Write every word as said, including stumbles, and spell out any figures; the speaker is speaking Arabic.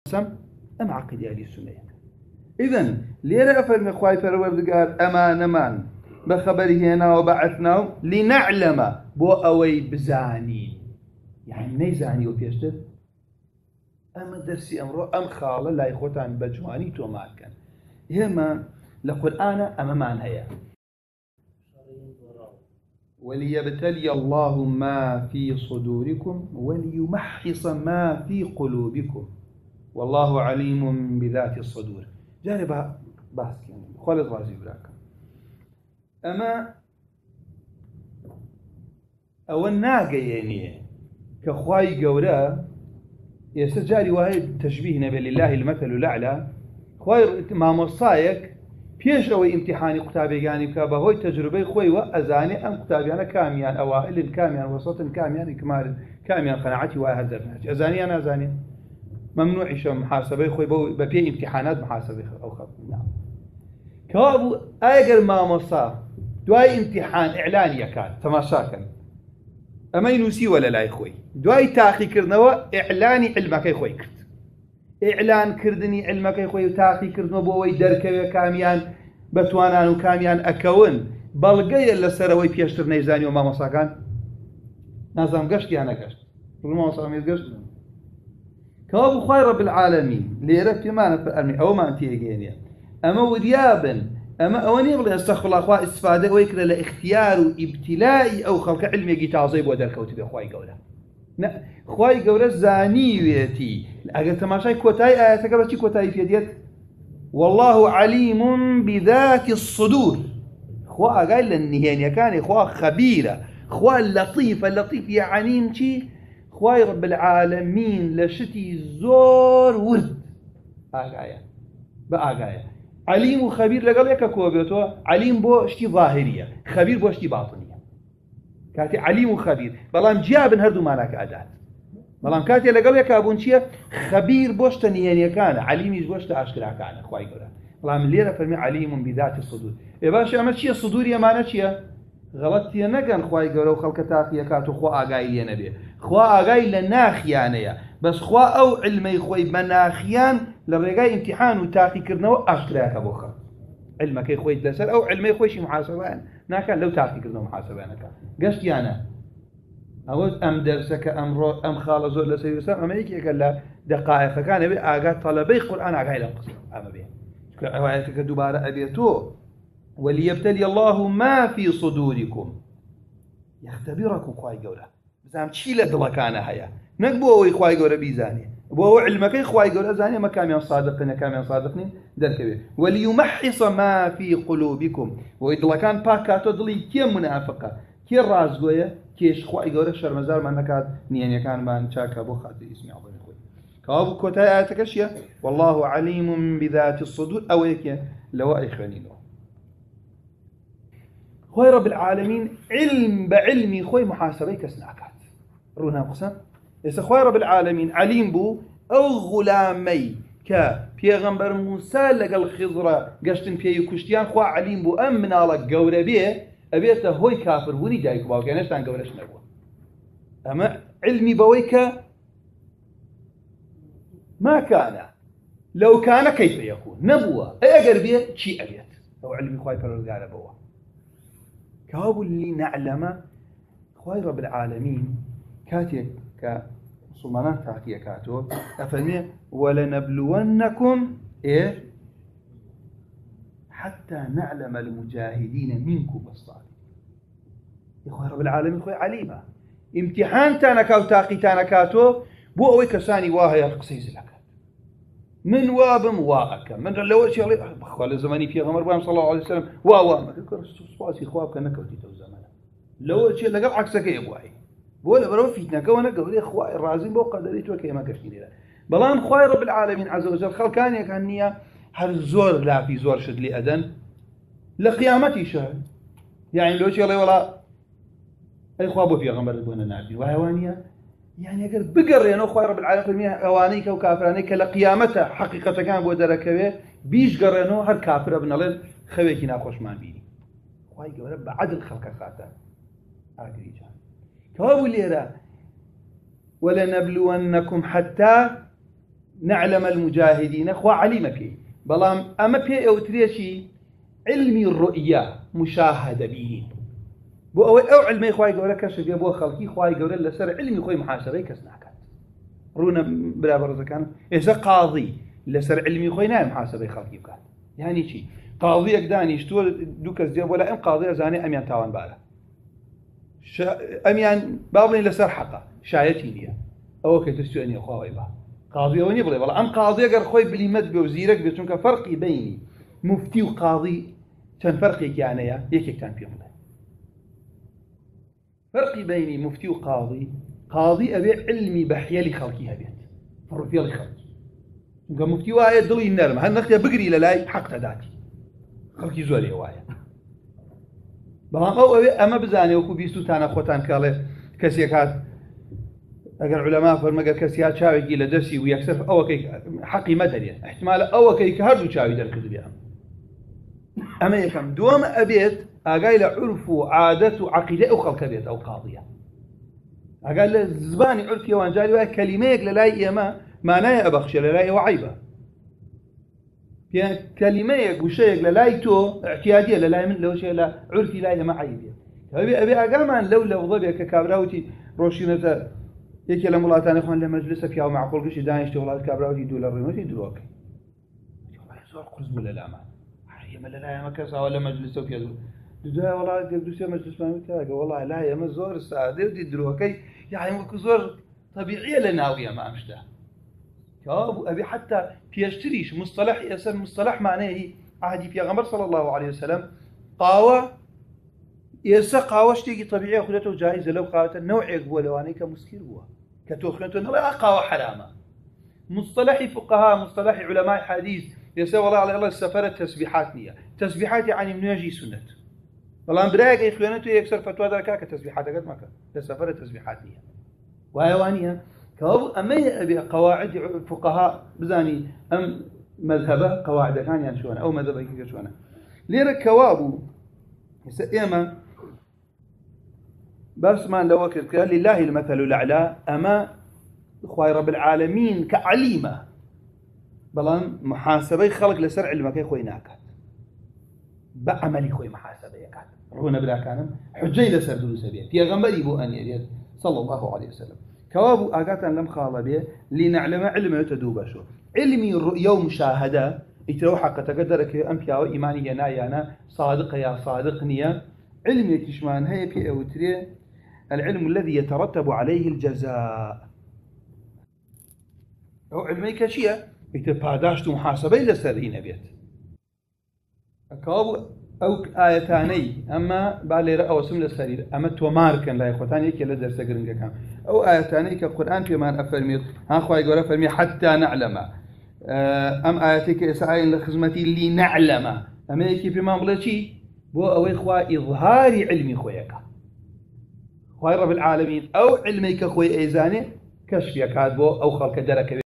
سم أم عقيدة أهل السنة. إذن ليرى أفرمي خواي پروردگار أما نمان بخبره هنا وبعثناه لنعلم بو أوي بزاني يعني نيزاني وبيشتر أما درسي أمرو أم خالة لا يخوتان بجواني تو ما كان هما لقرآن أما مان هيا وليبتلي الله ما في صدوركم وليمحص ما في قلوبكم والله عليم بذات الصدور. جانب باسك يعني خالد غازي براك أما أو الناقة يعني كخواي قولا يستجاري وهي تشبيه نبي لله المثل الأعلى خواي ما مصايك بيش أوي امتحاني كتابي يعني كابهوي تجربي خوي وأزاني أم كتابي أنا كاميان أوائل كاميان وسط كاميان كمال كاميان قناعتي وهذا أزاني أنا أزاني ممنوع شو محاسبة خوي ببي امتحانات محاسبة أو خط نعم كابو أجر ما مصا دواي امتحان إعلاني كان تماشاكن أما ينوسي ولا لا خوي دواي تاخي كرنوا إعلاني علمك خوي كرت إعلان كردني علمك خوي وتاخي كرنوا بوي دركة كاميان بتوانان وكاميان أكون بلقي اللي سروي بيشتر نيزاني وما مصا كان نظام قشت يعني قشت ما مصا ميز قشت كابو خوي رب العالمين ليرك ما نفهمني أو ما أنتي جينيا أما وديابا أما أوني يبغى استغفر الله أخوة استفادة ويكره لاختيار وابتلاء أو خلق علم يجي تعظيم ودر كوتب أخوي جورا نا أخوي جورا زانيتي أجل تماشي كوتاي آياتك بس كوتاي في يديت والله عليم بذات الصدور أخوة قال للنهاية كان أخوة خبيرة أخوة لطيفة لطيف يعني شيء أخوي رب العالمين لشتي زور ورد آجايا بآجايا عليم وخبير لقال يك كوبيتو عليم بو شتي ظاهرية خبير بو شتي باطنية كاتي عليم وخبير بلام جابن هردو مالك أدات بلام كاتي لقال يك أبون شيء خبير بوشت نيانية كان عليم بوشت أشكرا كان أخوي قولا بلام ليرة فرمي عليم بذات الصدور يا باشا أما شيء الصدور يا مانا شيء غلطتي نجن أخوي قولا وخلق تاخي كاتو خوا أجاي نبي خوا أجاي لناخيانية بس خوا أو علمي خوي مناخيان لرجاي امتحان وتاخي كرنوا أشكرك أبو خر علمك خوي تسأل أو علمي خوي شيء محاسبة ناكل لو تاخي كرنوا محاسبة ناكل قشت أنا أو أم درسك أم رو أم خالص ولا سيوسام أما يجي كلا دقائق فكان أبي أجا طلبي قرآن أجا لهم قصة أما بيه روايتك دوبارة أبيتو وليبتلي الله ما في صدوركم يختبركم خوي جوله بزعم شيء لدلا كان هيا نقبوا ويخواي جوله بيزاني وهو علمك إخوائي يقول أزاني ما كاميان صادقين كاميان صادقين دركبه وليمحص ما في قلوبكم وإذا كان باكاتو دلي كم منافقة كي رازقوية كيش إخوائي يقول الشرمزار ما نكاد نيان كان ما نشاك أبو خاطي اسمي عظيم إخوي كابو كوتاي آياتك أشياء والله عليم بذات الصدور أو يك لو إخواني له خوي رب العالمين علم بعلمي خوي محاسبي كسناكات رونا قسم إخوة رب العالمين عليم بو أو غلامي كا بيغمبر موسى لقل خضرة قشتن بيه كشتيان خوا عليم بو أم من على قورة بيه أبيته هوي كافر وني جايك باو كانش تان قورش نبوه أما علمي بويك ما كان لو كان كيف يكون نبوه أقر بيه شيء أبيت أو علمي خواي فرقال بوه كابو اللي نعلم خواي رب العالمين كاتي كصمانات تحتية كاتو أفرمي ولنبلونكم إيه حتى نعلم المجاهدين منكم والصالحين. يا أخوي رب العالمين أخوي عليمة امتحان تانا كاو تاقي تانا كاتو بو أوي كساني واهي القصيز لك من وابم واك من لو شيء الله أخوي زماني في غمر بام صلى الله عليه وسلم واوا ما تذكر سواسي خواب كأنك وتيتو زمان لو شيء لقب عكسك يا أبوي بولا برو فيتنا كونا قولي اخوائي الرازين بو قدريت وكي ما كشتني لا بلان خوي رب العالمين عز وجل خل كان يكنيا هل زور لا في زور شد لي أدن لقيامتي شهر يعني لو شيء الله ولا أي خوابه في غمر دون الناس وهوانيا يعني أقر بقر يا نو خوي رب العالمين أوانيك وكافرانيك لقيامته حقيقة كان بو دركبه بيش قرنو هر كافر ابن الله خويك ناخوش ما بيني خوي رب عدل خلق خاطر أدري جان كابو ليرا ولنبلونكم حتى نعلم المجاهدين خوا عليمك بلام أما بي أو تريشي علمي الرؤية مشاهدة به بو أو أو علمي خواي جورا كشف يبو خلقي خواي جورا لسر علمي خوي محاسبة كسناكات رونا بلا برز كان إذا قاضي لسر علمي خوي نايم محاسبة خلقي بكات يعني شيء قاضي أقداني يشتول دوكس جاب ولا إن قاضي أزاني أميان تاوان باله شا أميان بابلين لسر حقه شايتي ليه أو كتستو أني خواي با قاضي وني بلا والله أم قاضي أجر خوي بليمت بوزيرك بيتونك فرقي بيني مفتي وقاضي كان فرقي يعني يا يكيك كان فيهم فرقي بيني مفتي وقاضي قاضي أبي علمي بحيالي خلقي هبيت فرفيالي خلقي نقول مفتي وايد دلي النرمة هل نختي بقري للاي حق تداتي خلقي زوري وايد بلام أو أبي أما بزاني وكو بيستو تانا خوتان كالي كسيكات أجر علماء فرما قال كسيات شاوي قيل درسي ويكسر أو كي حقي مدري احتمال أو كي كهرب شاوي در كذب يا أما يفهم دوام أبيت أقايل عرف وعادة وعقيدة أو خلق بيت أو قاضية أقال زباني عرفي وانجالي كلمة للاي ما ما ناي أبخش للاي وعيبة كلمة وشيء للاي تو اعتيادية للاي من لو شيء لا عرفي لاي ما عيبة أبي أبي أقام لو لو ضبي ككابراوتي روشينة يكي لما الله تعالى إخوان لمجلسة فيها ومعقول قشي داين اشتغلات كابراوتي دولار رينوتي دلوقتي والله يزور قرز ولا لا ما هي ما لا ما كسا ولا مجلس وكذا ده والله قدوس يا مجلس ما متاجه والله لا يا مزور السعادة ودي دروكي يعني مكزور طبيعية لناوية ما أمشته كابو أبي حتى بيشتريش مصطلح يسمى مصطلح معناه عهدي في غمر صلى الله عليه وسلم قاوة يسا قاوة شتيجي طبيعية خلته جائزة لو قاوة النوع يقوى لواني كمسكير هو كتوخنته لا قاوة حرامة مصطلح فقهاء مصطلح علماء حديث يسوى والله على الله السفرة تسبيحات نية تسبيحات يعني من يجي سنة والله برايك يا إخوانته يكسر فتوى ذاك كتسبيحات قد ما كان السفرة تسبيحات نية وأيوانيها كواب أما أبي قواعد فقهاء بزاني أم مذهبه قواعد كان يعني شوانا أو مذهبه كيف شوانا ليرى كوابو إما بس ما لو وقت قال لله المثل الأعلى أما إخوة رب العالمين كعليمة بلان محاسبة خلق لسرع المكان خوي ناكات بعملي خوي محاسبة يكات رونا بلا كان حجي لسر دروس بيه في غمري بو أن يريد صلى الله عليه وسلم كوابو آقاتا لم خال به لنعلم علم يتدوب شو علمي الرؤية ومشاهدة يتروح حق تقدرك أنفيا وإيماني ينا يانا صادق يا صادق نيا علم يتشمان هي بي أوتري العلم الذي يترتب عليه الجزاء أو علمي كشيء يتباداشت محاسبة لسرين بيت كوابو أو آيتاني أما بالي رأوا سم لسرير أما توماركن لا يخوتاني كي لدرس قرنجا كان أو آيتاني كالقرآن في من أفرميت ها أخوة يقول أفرمي حتى نعلم أم آياتك إسعين لخزمتي اللي نعلم أما يكي في ماملتي بو أو إخوة إظهار علمي خويك خوي رب العالمين أو علميك خوي إيزاني كشف يكاد بو أو خلق درك